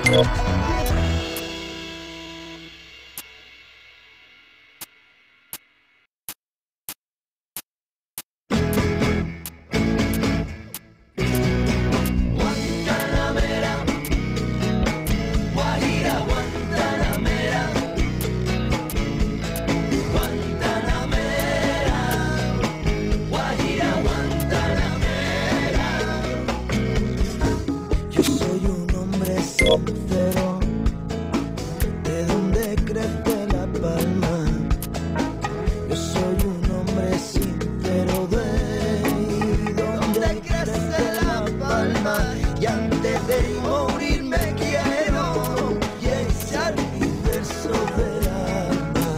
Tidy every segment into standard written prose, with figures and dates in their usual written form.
Sincero, de donde crece la palma. Yo soy un hombre sincero de donde crece la palma. Y antes de morir me quiero y echar mi verso del alma.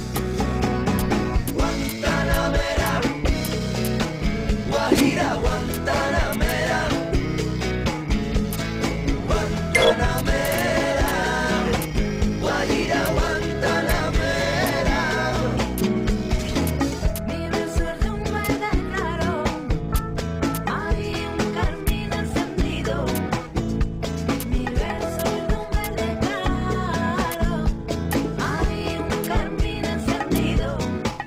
Guantanamera, Guajira, Guantanamera. Guantanamera, Guajira, Guantanamera. Mi verso es de un verde claro, hay un carmín encendido. Mi verso es de un verde claro, hay un carmín encendido.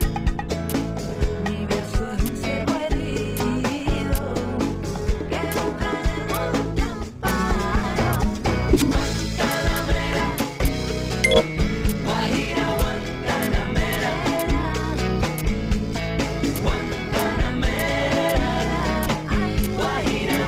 Mi verso es un ciego herido que busca en el monte amparo. Guantanamera, Guajira, Guantanamera, Guantanamera, Guajira,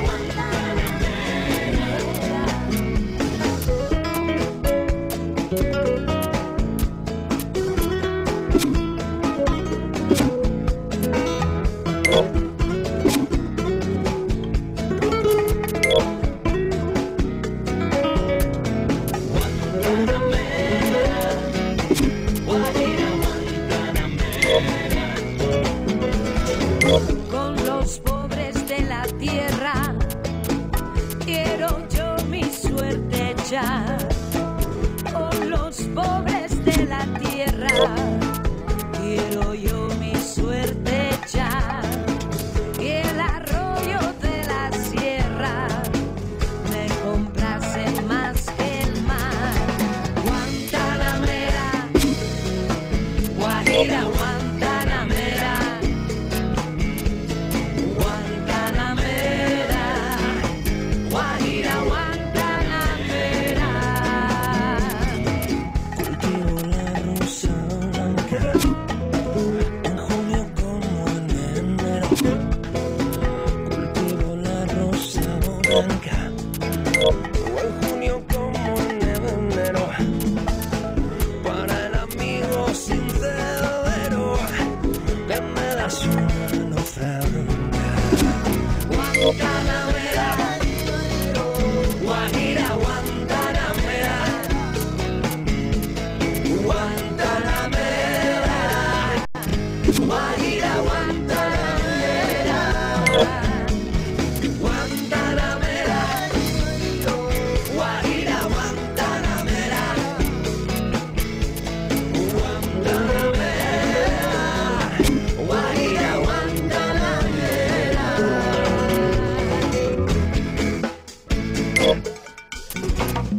con los pobres de la tierra quiero yo mi suerte echar. Con los pobres de la tierra quiero yo mi suerte echar. Y el arroyo de la sierra me complace más que el mar. Guantanamera, Guajira, Guantanamera, Guantanamera, Guajira, Guantanamera. Cultivo la rosa blanca en junio como en enero. Cultivo la rosa blanca en junio como en enero. Para el amigo sincero que me da su mano franca. Guantanamera, Guajira, Guantanamera, Guantanamera, Guajira, Guantanamera, Guantanamera, Guajira, Guantanamera, Guantanamera, Guajira, Guantanamera.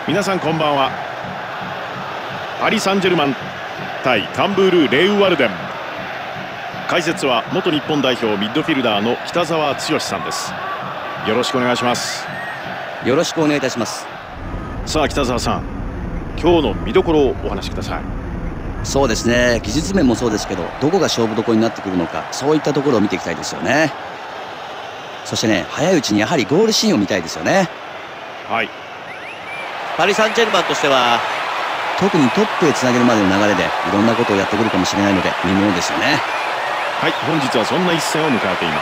皆さんこんばんは。パリ・サンジェルマン対カンブール・レイウワルデン。解説は元日本代表ミッドフィルダーの北澤剛さんです。よろしくお願いします。 よろしくお願いいたします。 さあ北澤さん、今日の見どころをお話しください。 そうですね、技術面もそうですけど、どこが勝負どころになってくるのか、そういったところを見ていきたいですよね。そしてね、早いうちにやはりゴールシーンを見たいですよね。 はい。 パリ・サンジェルマンとしては特にトップへつなげるまでの流れでいろんなことをやってくるかもしれないので見ものですよね。 はい、本日はそんな一戦を迎えています。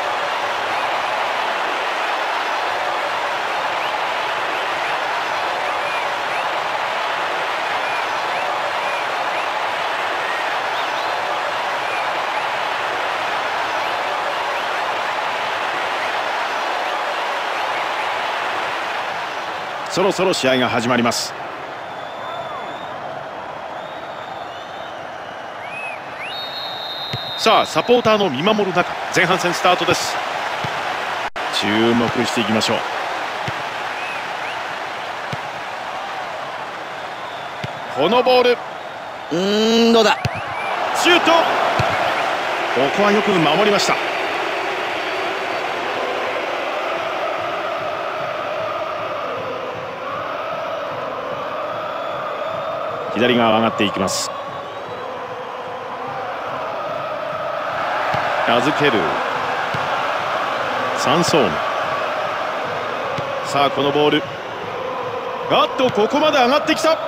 そろそろ試合が始まります。さあサポーターの見守る中、前半戦スタートです。注目していきましょう。このボール、 どうだ。 シュート。ここはよく守りました。左側上がっていきます。預けるサンソーム。さあこのボール、ここまで上がってきた。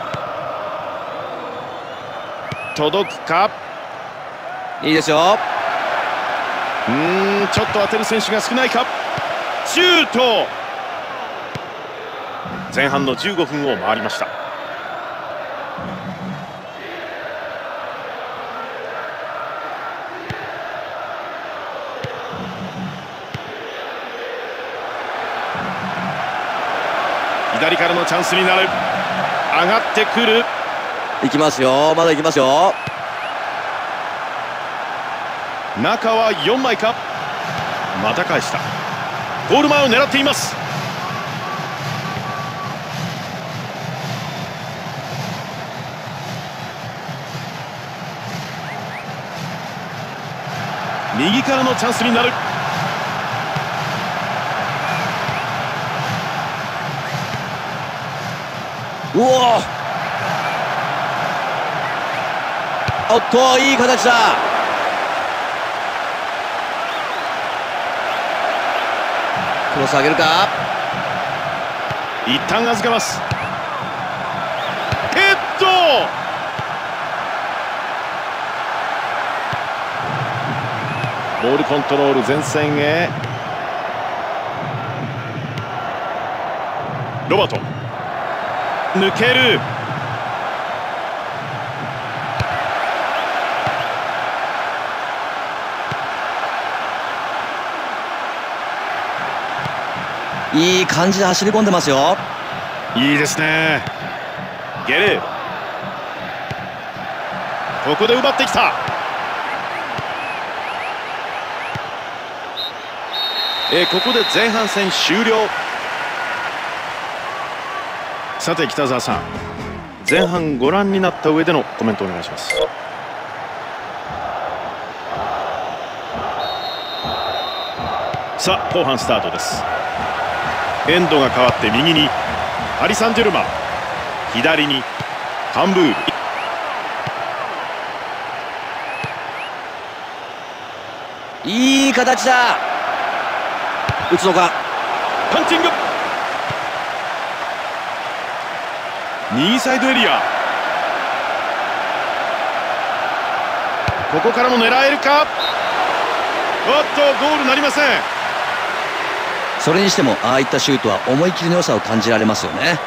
届くか。 いいですよ。 ちょっと当てる選手が少ないか。シュート。前半の15分を回りました。左からのチャンスになる。上がってくる。 いきますよ、まだいきますよ。 中は4枚か。また返した。ゴール前を狙っています。右からのチャンスになる。 うお、おっと、いい形だ。クロス上げるか。 一旦預けます。ヘッド。ボールコントロール、前線へ。ロバート抜ける。 いい感じで走り込んでますよ。 いいですね。ゲレー、ここで奪ってきた。ここで前半戦終了。さて北澤さん、前半ご覧になった上でのコメントお願いします。さあ後半スタートです。エンドが変わって右にパリ・サンジェルマン、左にカンブール。 いい形だ。打つのか。 パンチング。右サイドエリア。ここからも狙えるか。おっとゴールなりません。 それにしてもああいったシュートは思い切りの良さを感じられますよね。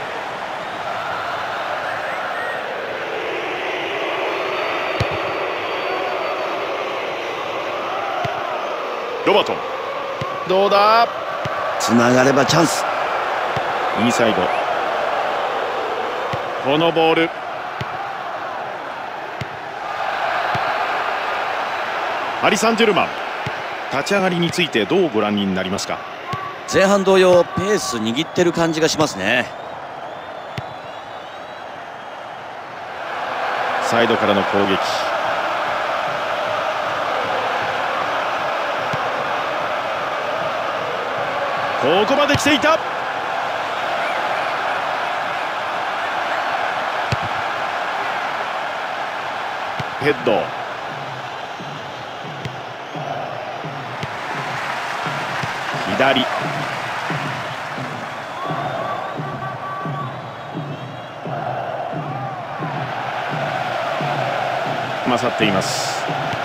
ロバート、どうだ。 つながればチャンス。 右サイド、このボール。パリ・サンジェルマン、立ち上がりについてどうご覧になりますか。 前半同様ペース握ってる感じがしますね。 サイドからの攻撃。ここまで来ていた。ヘッド。左。勝っています。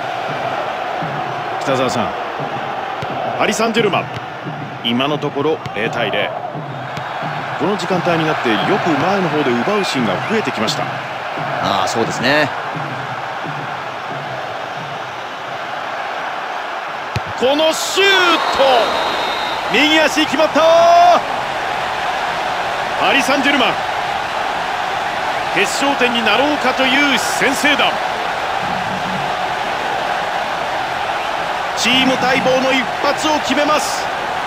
北澤さん、パリ・サンジェルマン今のところ0対0。この時間帯になってよく前の方で奪うシーンが増えてきました。 ああ、そうですね。 このシュート、右足決まった。パリ・サンジェルマン決勝点になろうかという先制弾。チーム待望の一発を決めます。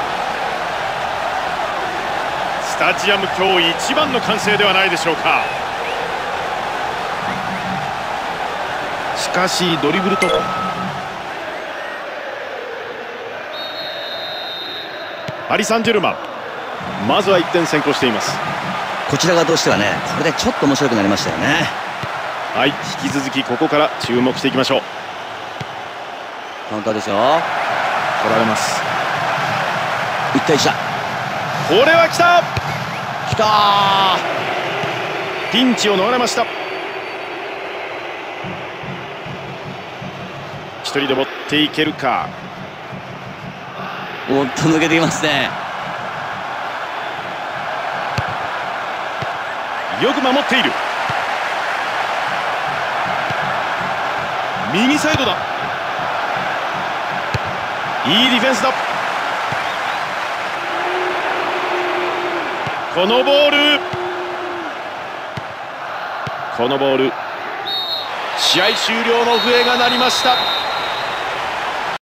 スタジアム今日一番の歓声ではないでしょうか。しかしドリブルとパリ・サンジェルマン、まずは1点先行しています。 こちら側としてはね、これでちょっと面白くなりましたよね。 はい、引き続きここから注目していきましょう。 カウンターですよ。 取られます。 1対1だ。 これは来た。 きたー。ピンチを逃れました。一人で持っていけるか。 おっと抜けてきますね。 よく守っている。右サイドだ。いいディフェンスだ。このボール試合終了の笛が鳴りました。